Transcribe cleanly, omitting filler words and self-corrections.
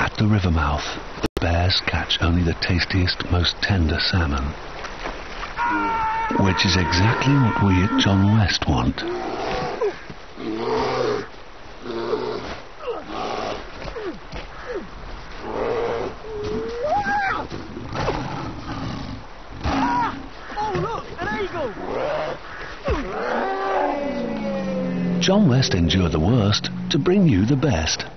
At the river mouth, the bears catch only the tastiest, most tender salmon, which is exactly what we at John West want. John West endured the worst to bring you the best.